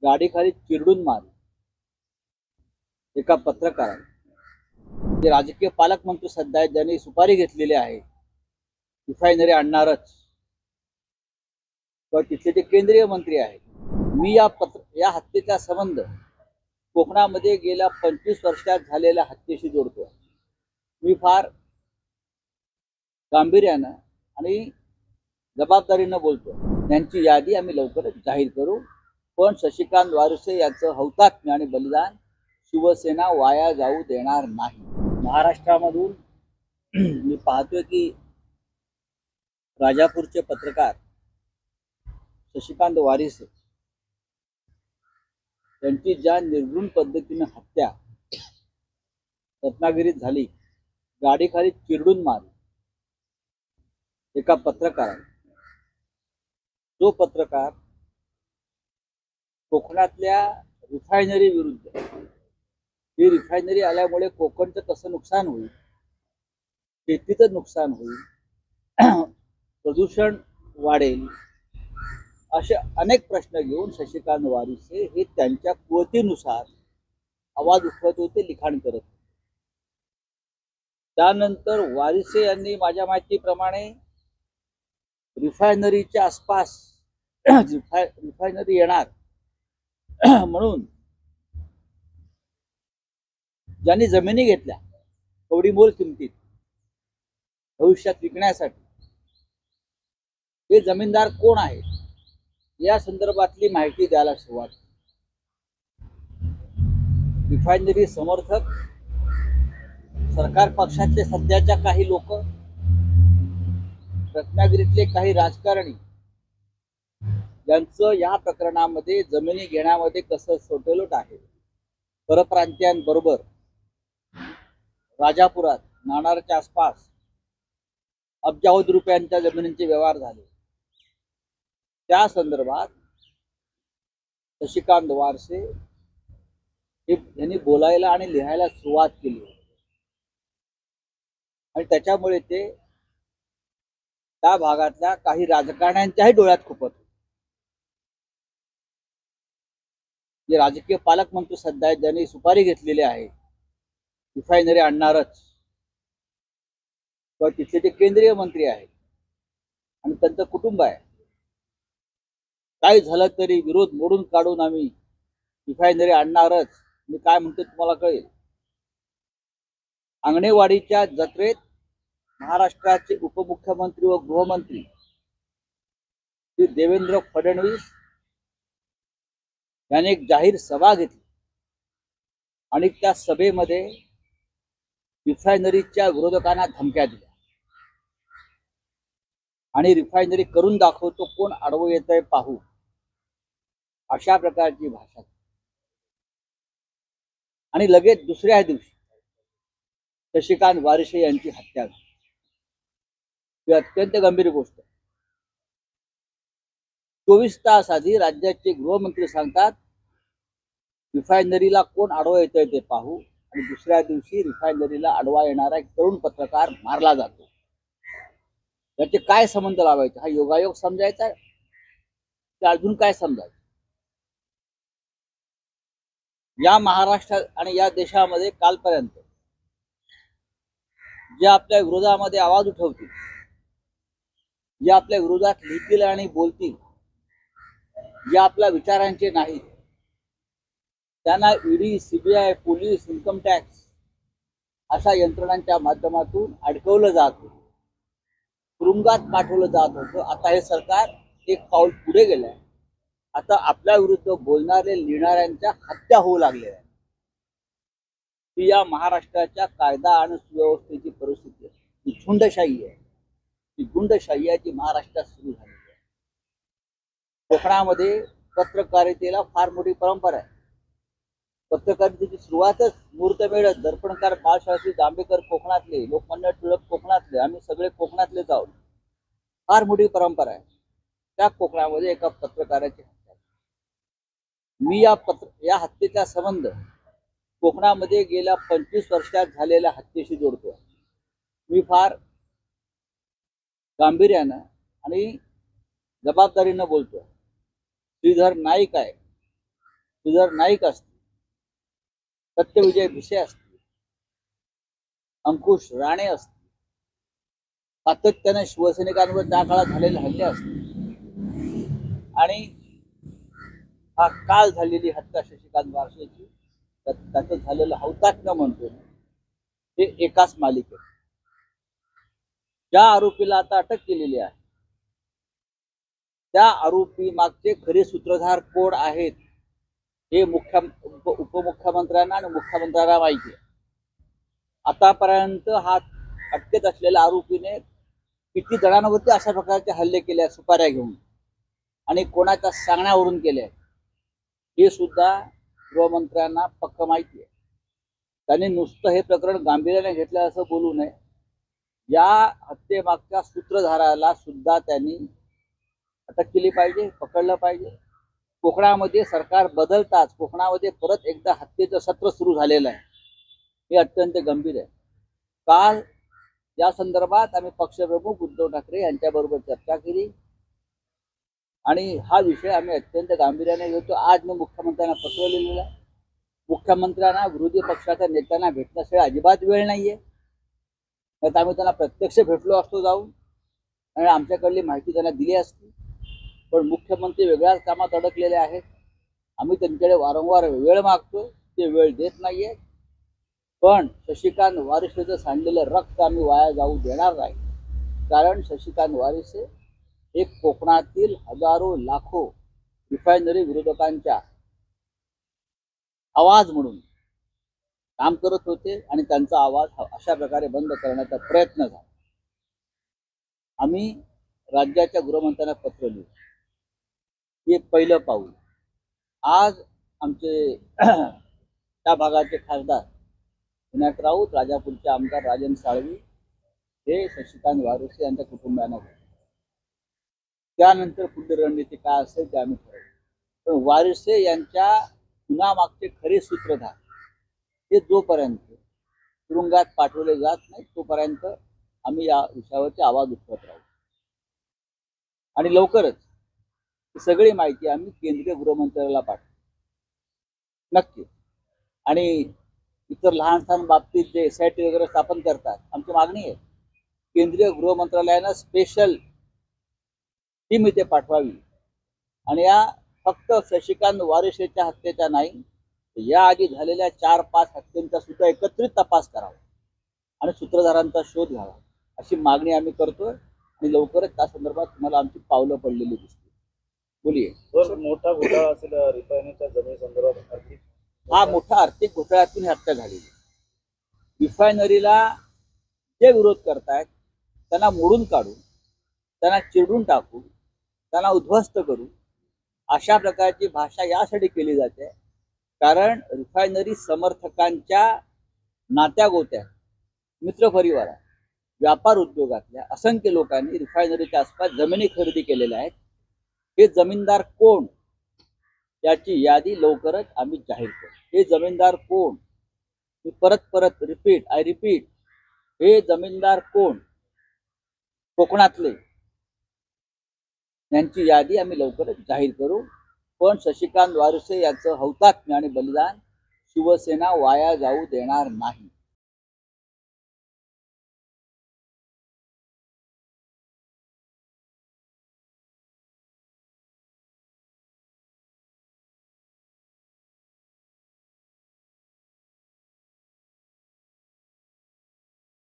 गाडीखाली चिरडून मारली एका पत्रकाराने। जे राजकीय पालकमंत्री सध्या आहेत, ज्यांनी सुपारी घेतलेली आहे रिफायनरी आणणारच, किंवा तिथले जे केंद्रीय मंत्री आहेत, मी या हत्येचा संबंध कोकणामध्ये गेल्या 25 वर्षात झालेल्या हत्येशी जोडतो। मी फार गांभीर्यानं आणि जबाबदारीनं बोलतो। यांची यादी आम्ही लवकरच जाहीर करू, पण शशिकांत वारसे यांचं हौतात्म्य आणि बलिदान शिवसेना वाया जाऊ देणार नाही। महाराष्ट्रामधून मी पाहतोय की राजापूरचे पत्रकार शशिकांत वारसे यांची ज्या निर्घृण पद्धतीने हत्या रत्नागिरीत झाली, गाडीखाली चिरडून मारली एका पत्रकाराने। जो पत्रकार कोकणातल्या रिफायनरी विरुद्ध, ही रिफायनरी आल्यामुळे कोकणचं कसं नुकसान होईल, शेतीचं नुकसान होईल, प्रदूषण वाढेल, असे अनेक प्रश्न घेऊन शशिकांत वारसे हे त्यांच्या कुवतीनुसार आवाज उठवत होते, लिखाण करत होते। त्यानंतर वारसे यांनी माझ्या माहितीप्रमाणे रिफायनरीच्या आसपास रिफायनरी येणार म्हणून ज्यांनी जमिनी घेतल्या कवडीमोल किमतीत भविष्यात विकण्यासाठी, हे जमीनदार कोण आहेत या संदर्भातली माहिती द्यायला सुरुवात। रिफायनरी समर्थक, सरकार पक्षातले सध्याच्या काही लोक, रत्नागिरीतले काही राजकारणी यांचं या प्रकरणामध्ये जमिनी घेण्यामध्ये कसं सोटेलोट आहे। परप्रांतीयांबरोबर राजापुरात नाणारच्या आसपास अब्जावधी रुपयांच्या जमिनींचे व्यवहार झाले। त्या संदर्भात शशिकांत वारसे यांनी बोलायला आणि लिहायला सुरुवात केली आणि त्याच्यामुळे ते त्या भागातल्या काही राजकारण्यांच्याही डोळ्यात खुपत। जे राजकीय पालकमंत्री सध्या आहेत, ज्यांनी सुपारी घेतलेली आहे रिफायनरी आणणारच, किंवा तिथले जे केंद्रीय मंत्री आहेत आणि त्यांचं कुटुंब आहे, काय झालं तरी विरोध मोडून काढून आम्ही रिफायनरी आणणारच। मी काय म्हणतो तुम्हाला कळेल। अंगणेवाडीच्या जत्रेत महाराष्ट्राचे उपमुख्यमंत्री व गृहमंत्री श्री देवेंद्र फडणवीस यांनी एक जाहीर सभा घेतली आणि त्या सभेमध्ये रिफायनरीच्या विरोधकांना धमक्या दिल्या आणि रिफायनरी करून दाखवतो, कोण आडवं येतंय पाहू, अशा प्रकारची भाषा। आणि लगेच दुसऱ्या दिवशी शशिकांत वारसे यांची हत्या झाली। ही अत्यंत गंभीर गोष्ट आहे। 24 तास आधी राज्याचे गृहमंत्री सांगतात रिफायनरीला कोण आडवा येतंय ते पाहू, आणि दुसऱ्या दिवशी रिफायनरीला आडवा येणारा एक तरुण पत्रकार मारला जातो। याचे काय संबंध लावायचे? हा योगायोग समजायचा की अजून काय समजायचं? या महाराष्ट्रात आणि या देशामध्ये कालपर्यंत जे आपल्या विरोधामध्ये आवाज उठवतील, जे आपल्या विरोधात लिहितील आणि बोलतील, जे आपल्या विचारांचे नाहीत, त्यांना ED, CBI, police, income tax अशा यंत्रणांच्या माध्यमातून अडकवलं जात होतं, तुरुंगात पाठवलं जात होतं। आता हे सरकार एक पाऊल पुढे गेलंय। आता आपल्या विरुद्ध बोलणारे, लिहिणाऱ्यांच्या हत्या होऊ लागल्या आहेत। ही या महाराष्ट्राच्या कायदा आणि सुव्यवस्थेची परिस्थिती आहे। ही झुंडशाही आहे, ही गुंडशाही आहे जी महाराष्ट्रात सुरू झालेली आहे। कोकणामध्ये पत्रकारितेला फार मोठी परंपरा आहे। पत्रकारितेची सुरुवातच मुहूर्तमेढ, दर्पणकार बाळशास्त्री जांभेकर कोकणातले, लोकमान्य टिळक कोकणातले, आम्ही सगळे कोकणातलेच आहोत, फार मोठी परंपरा आहे। त्या कोकणामध्ये एका पत्रकाराची हत्या। मी या हत्येचा संबंध कोकणामध्ये गेल्या 25 वर्षात झालेल्या हत्येशी जोडतो। मी फार गांभीर्यानं आणि जबाबदारीनं बोलतो। श्रीधर नाईक आहे, श्रीधर नाईक असतील, सत्यविजय भिसे असतील, अंकुश राणे असतील, सातत्याने शिवसैनिकांवर त्या काळात झालेले हल्ले असतील आणि हा काल झालेली हत्या शशिकांत वारसेची, त्याचं झालेलं हौतात्म्य म्हणतो हे एकाच मालिकेत. ज्या आरोपीला आता अटक केलेली आहे त्या आरोपी मागचे खरे सूत्रधार कोण आहेत हे उपमुख्यमंत्र्यांना आणि मुख्यमंत्र्यांना माहिती आहे. आतापर्यंत हा अटकेत असलेल्या आरोपीने किती जणांवरती अशा प्रकारचे हल्ले केले आहेत सुपाऱ्या घेऊन आणि कोणाच्या सांगण्यावरून केले आहेत हे सुद्धा गृहमंत्र्यांना पक्क माहिती आहे. त्यांनी नुसतं हे प्रकरण गांभीर्याने घेतलं असं बोलू नये. या हत्येमागच्या सूत्रधाराला सुद्धा त्यांनी अटक केली पाहिजे, पकडलं पाहिजे. कोकणामध्ये सरकार बदलताच कोकणामध्ये परत एकदा हत्येचं सत्र सुरू झालेलं आहे. हे अत्यंत गंभीर आहे. काल या संदर्भात आम्ही पक्षप्रमुख उद्धव ठाकरे यांच्याबरोबर चर्चा केली आणि हा विषय आम्ही अत्यंत गांभीर्याने घेतो. आज मी मुख्यमंत्र्यांना पत्र लिहिलेलं आहे. मुख्यमंत्र्यांना विरोधी पक्षाच्या नेत्यांना भेटण्यासाठी अजिबात वेळ नाहीये. तर आम्ही त्यांना प्रत्यक्ष भेटलो असतो जाऊन आणि आमच्याकडली माहिती त्यांना दिली असती. पण मुख्यमंत्री वेगळ्याच कामात अडकलेले आहेत. आम्ही त्यांच्याकडे वारंवार वेळ मागतो, ते वेळ देत नाहीये. पण शशिकांत वारिसेचं सांडलेलं रक्त आम्ही वाया जाऊ देणार नाही. कारण शशिकांत वारिसे हे कोकणातील हजारो लाखो रिफायनरी विरोधकांच्या आवाज म्हणून काम करत होते आणि त्यांचा आवाज अशा प्रकारे बंद करण्याचा प्रयत्न झाला. आम्ही राज्याच्या गृहमंत्र्यांना पत्र लिहू. हे पहिलं पाऊल. आज आमचे त्या भागाचे खासदार विनायक राऊत, राजापूरचे आमदार राजन साळवी हे शशिकांत वारिसे यांच्या कुटुंबियांना भेटले. त्यानंतर पुढील रणनीती काय असेल ते आम्ही ठरवू. पण वारिसे यांच्या गुन्ह्यामागचे खरे सूत्रधार हे जोपर्यंत तुरुंगात पाठवले जात नाही तोपर्यंत आम्ही या विषयावरचे आवाज उठवत राहू. आणि लवकरच सगळी माहिती आम्ही केंद्रीय गृहमंत्र्याला पाठवू नक्की. आणि इतर लहान सहान बाबतीत जे SIT वगैरे स्थापन करतात, आमची मागणी आहे केंद्रीय गृह मंत्रालयानं स्पेशल टीम इथे पाठवावी आणि या फक्त शशिकांत वारिसेच्या हत्येच्या नाही, या आधी झालेल्या 4-5 हत्यांचा सुद्धा एकत्रित तपास करावा आणि सूत्रधारांचा शोध घ्यावा अशी मागणी आम्ही करतोय. आणि लवकरच त्या संदर्भात तुम्हाला आमची पावलं पडलेली दिसतील. बोलिये. मोठा घोटाळा असेल रिफायनरीच्या जमिनी संदर्भात. हा मोठा आर्थिक घोटाळ्यातून ही हत्या झालेली. रिफायनरीला जे विरोध करतायत त्यांना मोडून काढून, त्यांना चिरडून टाकून, त्यांना उद्ध्वस्त करू अशा प्रकारची भाषा यासाठी केली जाते कारण रिफायनरी समर्थकांच्या नात्या गोत्या, मित्रपरिवार, व्यापार उद्योगातल्या असंख्य लोकांनी रिफायनरीच्या आसपास जमिनी खरेदी केलेल्या आहेत. हे जमीनदार कोण याची यादी लवकरच आम्ही जाहीर करू. हे जमीनदार कोण, मी परत रिपीट, हे जमीनदार कोण, कोकणातले, यांची यादी आम्ही लवकरच जाहीर करू. पण शशिकांत वारिसे याचं हौतात्म्य आणि बलिदान शिवसेना वाया जाऊ देणार नाही.